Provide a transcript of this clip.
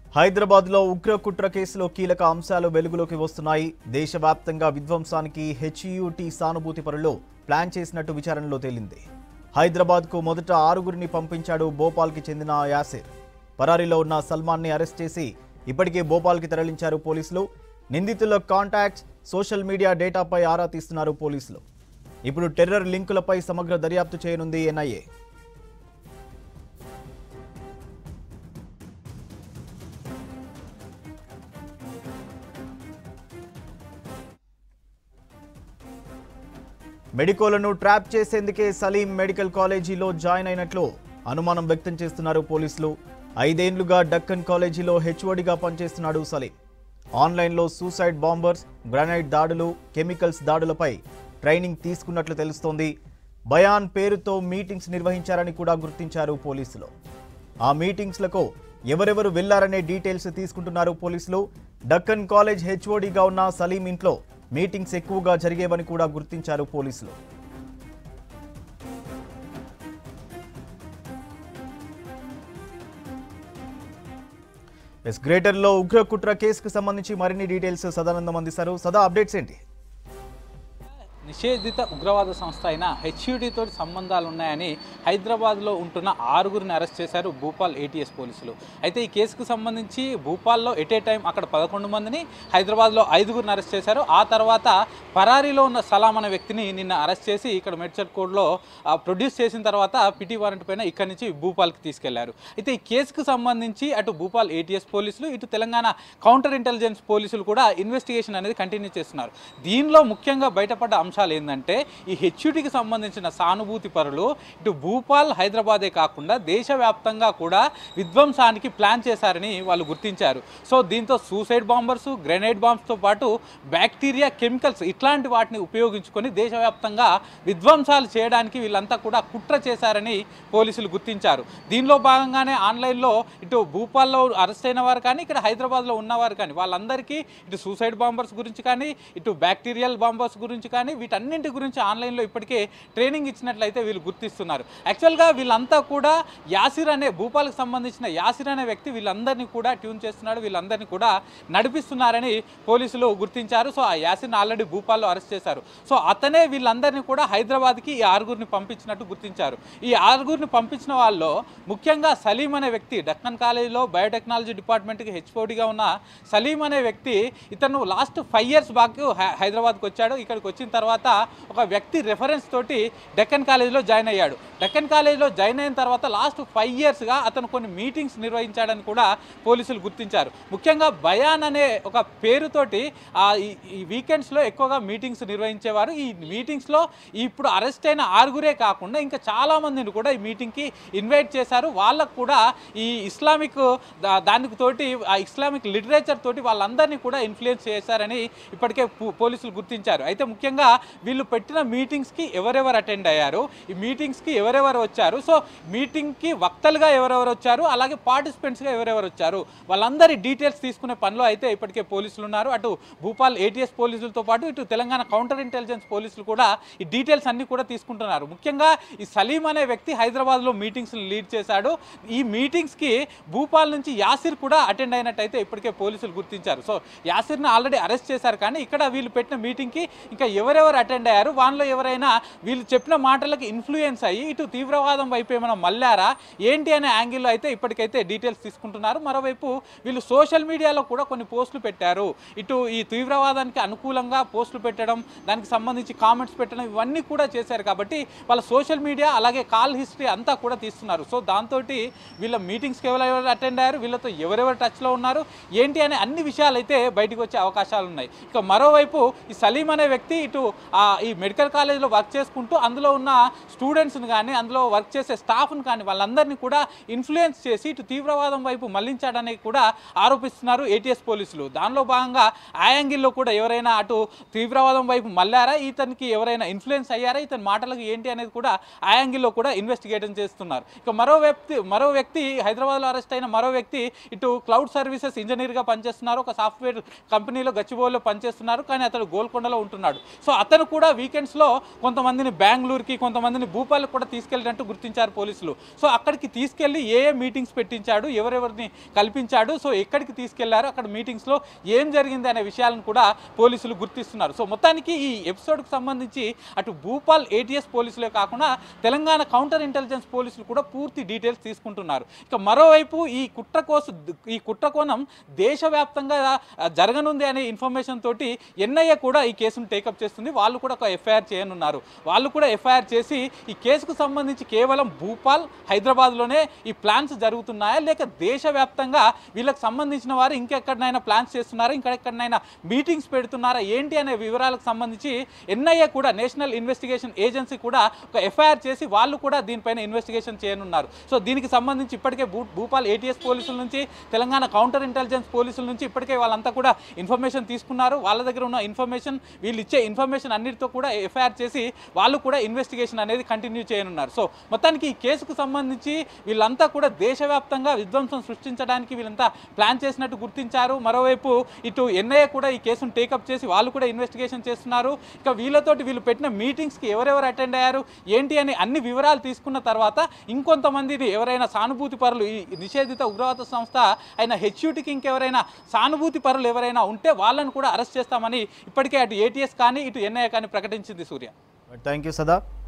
హైదరాబాద్లో ఉగ్ర కుట్ర కేసులో కీలక అంశాలు వెలుగులోకి వస్తున్నాయి. దేశవ్యాప్తంగా విధ్వంసానికి హెచ్యూటీ సానుభూతి పరులు ప్లాన్ చేసినట్టు విచారణలో తేలింది. హైదరాబాద్కు మొదట 6గురిని పంపించాడు భోపాల్కి చెందిన యాసిర్. పరారీలో ఉన్న సల్మాన్ని అరెస్ట్ చేసి ఇప్పటికే భోపాల్కి తరలించారు పోలీసులు. నిందితుల కాంటాక్ట్స్, సోషల్ మీడియా డేటాపై ఆరా తీస్తున్నారు పోలీసులు. ఇప్పుడు టెర్రర్ లింకులపై సమగ్ర దర్యాప్తు చేయనుంది ఎన్ఐఏ. మెడికోలను ట్రాప్ చేసేందుకే సలీం మెడికల్ కాలేజీలో జాయిన్ అయినట్లు అనుమానం వ్యక్తం చేస్తున్నారు పోలీసులు. 5 ఏళ్లుగా డక్కన్ కాలేజీలో హెచ్ఓడిగా పనిచేస్తున్నాడు సలీం. ఆన్లైన్లో సూసైడ్ బాంబర్స్, గ్రానైట్ దాడులు, కెమికల్స్ దాడులపై ట్రైనింగ్ తీసుకున్నట్లు తెలుస్తోంది. బయాన్ పేరుతో మీటింగ్స్ నిర్వహించారని కూడా గుర్తించారు పోలీసులు. ఆ మీటింగ్స్లకు ఎవరెవరు వెళ్లారనే డీటెయిల్స్ తీసుకుంటున్నారు పోలీసులు. డక్కన్ కాలేజ్ హెచ్ఓడిగా ఉన్న సలీం ఇంట్లో మీటింగ్స్ ఎక్కువగా జరిగేవని కూడా గుర్తించారు పోలీసులు. గ్రేటర్లో ఉగ్ర కుట్ర కేసుకు సంబంధించి మరిన్ని డీటెయిల్స్ సదానందం అందిస్తారు. సదా, అప్డేట్స్ ఏంటి? నిషేధిత ఉగ్రవాద సంస్థ అయిన హెచ్యూడీతో సంబంధాలు ఉన్నాయని హైదరాబాద్లో ఉంటున్న 6గురిని అరెస్ట్ చేశారు భూపాల్ ఏటీఎస్ పోలీసులు. అయితే ఈ కేసుకు సంబంధించి భూపాల్లో ఎట్ ఏ టైం అక్కడ 11 మందిని, హైదరాబాద్లో 5గురిని అరెస్ట్ చేశారు. ఆ తర్వాత పరారీలో ఉన్న సలాం అనే వ్యక్తిని నిన్న అరెస్ట్ చేసి ఇక్కడ మెడ్చల్ కోడ్లో ప్రొడ్యూస్ చేసిన తర్వాత పిటి వారెంట్ పైన ఇక్కడి నుంచి భూపాల్కి తీసుకెళ్లారు. అయితే ఈ కేసుకు సంబంధించి అటు భూపాల్ ఏటీఎస్ పోలీసులు, ఇటు తెలంగాణ కౌంటర్ ఇంటెలిజెన్స్ పోలీసులు కూడా ఇన్వెస్టిగేషన్ అనేది కంటిన్యూ చేస్తున్నారు. దీనిలో ముఖ్యంగా బయటపడ్డ అంశాలు ఏంటంటే, ఈ హెచ్యూటీకి సంబంధించిన సానుభూతి పరులు ఇటు భూపాల్, హైదరాబాదే కాకుండా దేశవ్యాప్తంగా కూడా విధ్వంసానికి ప్లాన్ చేశారని వాళ్ళు గుర్తించారు. సో దీంతో సూసైడ్ బాంబర్స్, గ్రెనేడ్ బాంబ్స్తో పాటు బ్యాక్టీరియా, కెమికల్స్ ఇట్లాంటి వాటిని ఉపయోగించుకొని దేశవ్యాప్తంగా విధ్వంసాలు చేయడానికి వీళ్ళంతా కూడా కుట్ర చేశారని పోలీసులు గుర్తించారు. దీనిలో భాగంగానే ఆన్లైన్లో ఇటు భూపాల్లో అరెస్ట్ అయిన వారు కానీ, ఇక్కడ హైదరాబాద్లో ఉన్నవారు కానీ వాళ్ళందరికీ ఇటు సూసైడ్ బాంబర్స్ గురించి కానీ, ఇటు బ్యాక్టీరియల్ బాంబర్స్ గురించి కానీ వీటన్నింటి గురించి ఆన్లైన్లో ఇప్పటికే ట్రైనింగ్ ఇచ్చినట్లయితే వీళ్ళు గుర్తిస్తున్నారు. యాక్చువల్గా వీళ్ళంతా కూడా యాసిర్ అనే భూపాల్కి సంబంధించిన యాసిర్ అనే వ్యక్తి వీళ్ళందరినీ కూడా ట్యూన్ చేస్తున్నాడు, వీళ్ళందరినీ కూడా నడిపిస్తున్నారని పోలీసులు గుర్తించారు. సో ఆ యాసిర్ని ఆల్రెడీ భూపాల్లో అరెస్ట్ చేశారు. సో అతనే వీళ్ళందరినీ కూడా హైదరాబాద్కి ఈ 6గురిని పంపించినట్టు గుర్తించారు. ఈ 6గురిని పంపించిన వాళ్ళలో ముఖ్యంగా సలీం అనే వ్యక్తి డక్కన్ కాలేజీలో బయోటెక్నాలజీ డిపార్ట్మెంట్కి హెచ్ఓడిగా ఉన్న సలీం అనే వ్యక్తి, ఇతను లాస్ట్ 5 years బ్యాక్ హైదరాబాద్కి వచ్చాడు. ఇక్కడికి వచ్చిన తర్వాత ఒక వ్యక్తి రెఫరెన్స్ తోటి డక్కన్ కాలేజీలో జాయిన్ అయ్యాడు. డక్కన్ కాలేజీలో జాయిన్ అయిన తర్వాత లాస్ట్ 5 yearsగా అతను కొన్ని మీటింగ్స్ నిర్వహించాడని కూడా పోలీసులు గుర్తించారు. ముఖ్యంగా బయాన్ అనే ఒక పేరుతోటి ఈ వీకెండ్స్లో ఎక్కువగా మీటింగ్స్ నిర్వహించేవారు. ఈ మీటింగ్స్లో ఇప్పుడు అరెస్ట్ అయిన 6గురే కాకుండా ఇంకా చాలామందిని కూడా ఈ మీటింగ్కి ఇన్వైట్ చేశారు. వాళ్ళకు కూడా ఈ ఇస్లామిక్ దానికి తోటి ఆ ఇస్లామిక్ లిటరేచర్ తోటి వాళ్ళందరినీ కూడా ఇన్ఫ్లుయెన్స్ చేశారని ఇప్పటికే పోలీసులు గుర్తించారు. అయితే ముఖ్యంగా వీళ్ళు పెట్టిన మీటింగ్స్కి ఎవరెవరు అటెండ్ అయ్యారు, ఈ మీటింగ్స్కి ఎవరెవరు వచ్చారు, సో మీటింగ్కి వక్తలుగా ఎవరెవరు వచ్చారు, అలాగే పార్టిసిపెంట్స్గా ఎవరెవరు వచ్చారు, వాళ్ళందరి డీటెయిల్స్ తీసుకునే పనిలో అయితే ఇప్పటికే పోలీసులు ఉన్నారు. అటు భూపాల్ ఏటీఎస్ పోలీసులతో పాటు ఇటు తెలంగాణ కౌంటర్ ఇంటెలిజెన్స్ పోలీసులు కూడా ఈ డీటెయిల్స్ అన్ని కూడా తీసుకుంటున్నారు. ముఖ్యంగా ఈ సలీం అనే వ్యక్తి హైదరాబాద్లో మీటింగ్స్ లీడ్ చేశాడు. ఈ మీటింగ్స్కి భూపాల్ నుంచి యాసిర్ కూడా అటెండ్ అయినట్టయితే ఇప్పటికే పోలీసులు గుర్తించారు. సో యాసిర్ని ఆల్రెడీ అరెస్ట్ చేశారు, కానీ ఇక్కడ వీళ్ళు పెట్టిన మీటింగ్కి ఇంకా ఎవరెవరు అటెండ్ అయ్యారు, వాళ్ళలో ఎవరైనా వీళ్ళు చెప్పిన మాటలకు ఇన్ఫ్లుయెన్స్ అయ్యి ఇటు తీవ్రవాదం వైపు ఏమైనా మళ్ళారా ఏంటి అనే యాంగిల్లో అయితే ఇప్పటికైతే డీటెయిల్స్ తీసుకుంటున్నారు. మరోవైపు వీళ్ళు సోషల్ మీడియాలో కూడా కొన్ని పోస్టులు పెట్టారు. ఇటు ఈ తీవ్రవాదానికి అనుకూలంగా పోస్టులు పెట్టడం, దానికి సంబంధించి కామెంట్స్ పెట్టడం, ఇవన్నీ కూడా చేశారు. కాబట్టి వాళ్ళ సోషల్ మీడియా అలాగే కాల్ హిస్టరీ అంతా కూడా తీస్తున్నారు. సో దాంతో వీళ్ళ మీటింగ్స్కి ఎవరెవరు అటెండ్ అయ్యారు, వీళ్ళతో ఎవరెవరు టచ్లో ఉన్నారు ఏంటి అనే అన్ని విషయాలు అయితే బయటకు వచ్చే అవకాశాలు ఉన్నాయి. ఇక మరోవైపు ఈ సలీం అనే వ్యక్తి ఇటు ఈ మెడికల్ కాలేజ్లో వర్క్ చేసుకుంటూ అందులో ఉన్న స్టూడెంట్స్ని కానీ, అందులో వర్క్ చేసే స్టాఫ్ని కానీ వాళ్ళందరినీ కూడా ఇన్ఫ్లుయెన్స్ చేసి ఇటు తీవ్రవాదం వైపు మళ్లించాడని కూడా ఆరోపిస్తున్నారు ఏటీఎస్ పోలీసులు. దానిలో భాగంగా ఆ యాంగిల్లో కూడా ఎవరైనా అటు తీవ్రవాదం వైపు మళ్ళారా, ఇతనికి ఎవరైనా ఇన్ఫ్లుయెన్స్ అయ్యారా, ఇతని మాటలకు ఏంటి అనేది కూడా ఆ యాంగిల్లో కూడా ఇన్వెస్టిగేషన్ చేస్తున్నారు. ఇక మరో వ్యక్తి హైదరాబాద్లో అరెస్ట్ అయిన మరో వ్యక్తి ఇటు క్లౌడ్ సర్వీసెస్ ఇంజనీర్గా పనిచేస్తున్నారు. ఒక సాఫ్ట్వేర్ కంపెనీలో గచ్చిబౌలిలో పనిచేస్తున్నారు, కానీ అతడు గోల్కొండలో ఉంటున్నాడు. సో అతను కూడా వీకెండ్స్లో కొంతమందిని బెంగళూరుకి కొంతమందిని భూపాల్కి కూడా తీసుకెళ్ళినట్టు గుర్తించారు పోలీసులు. సో అక్కడికి తీసుకెళ్లి ఏ మీటింగ్స్ పెట్టించాడు, ఎవరెవరిని కల్పించాడు, సో ఎక్కడికి తీసుకెళ్లారు, అక్కడ మీటింగ్స్లో ఏం జరిగింది అనే విషయాలను కూడా పోలీసులు గుర్తిస్తున్నారు. సో మొత్తానికి ఈ ఎపిసోడ్కు సంబంధించి అటు భూపాల్ ఏటీఎస్ పోలీసులే కాకుండా తెలంగాణ కౌంటర్ ఇంటెలిజెన్స్ పోలీసులు కూడా పూర్తి డీటెయిల్స్ తీసుకుంటున్నారు. ఇక మరోవైపు ఈ కుట్ర కోణం దేశవ్యాప్తంగా జరగనుంది అనే ఇన్ఫర్మేషన్ తోటి ఎన్ఐఏ కూడా ఈ కేసును టేకప్ చేస్తుంది. వాళ్ళు కూడా ఒక ఎఫ్ఐఆర్ చేయనున్నారు. వాళ్ళు కూడా ఎఫ్ఐఆర్ చేసి ఈ కేసుకు సంబంధించి కేవలం భూపాల్ హైదరాబాద్లోనే ఈ ప్లాన్స్ జరుగుతున్నాయా, లేక దేశవ్యాప్తంగా వీళ్ళకి సంబంధించిన వారు ఇంకెక్కడైనా ప్లాన్స్ చేస్తున్నారా, ఇంకెక్కడైనా మీటింగ్స్ పెడుతున్నారా ఏంటి అనే వివరాలకు సంబంధించి ఎన్ఐఏ కూడా నేషనల్ ఇన్వెస్టిగేషన్ ఏజెన్సీ కూడా ఒక ఎఫ్ఐఆర్ చేసి వాళ్ళు కూడా దీనిపైన ఇన్వెస్టిగేషన్ చేయనున్నారు. సో దీనికి సంబంధించి ఇప్పటికే భూపాల్ ఏటీఎస్ పోలీసుల నుంచి తెలంగాణ కౌంటర్ ఇంటెలిజెన్స్ పోలీసుల నుంచి ఇప్పటికే వాళ్ళంతా కూడా ఇన్ఫర్మేషన్ తీసుకున్నారు. వాళ్ళ దగ్గర ఉన్న ఇన్ఫర్మేషన్, వీళ్ళు ఇచ్చే ఇన్ఫర్మేషన్ అన్నిటితో కూడా ఎఫ్ఐఆర్ చేసి వాళ్ళు కూడా ఇన్వెస్టిగేషన్ అనేది కంటిన్యూ చేయనున్నారు. సో మొత్తానికి ఈ కేసుకు సంబంధించి వీళ్ళంతా కూడా దేశవ్యాప్తంగా విధ్వంసం సృష్టించడానికి వీళ్ళంతా ప్లాన్ చేసినట్టు గుర్తించారు. మరోవైపు ఇటు ఎన్ఐఏ కూడా ఈ కేసును టేకప్ చేసి వాళ్ళు కూడా ఇన్వెస్టిగేషన్ చేస్తున్నారు. ఇక వీళ్ళతోటి వీళ్ళు పెట్టిన మీటింగ్స్కి ఎవరెవరు అటెండ్ అయ్యారు ఏంటి అని అన్ని వివరాలు తీసుకున్న తర్వాత ఇంకొంతమందిని ఎవరైనా సానుభూతి పరులు, ఈ నిషేధిత ఉగ్రవాద సంస్థ అయిన హెచ్యూటీకి ఇంకెవరైనా సానుభూతి పరులు ఎవరైనా ఉంటే వాళ్ళను కూడా అరెస్ట్ చేస్తామని ఇప్పటికే అటు ఏటీఎస్ కానీ ఇటు ఎన్ఐఏ కానీ ప్రకటించింది. సూర్య, థ్యాంక్ యూ సదా.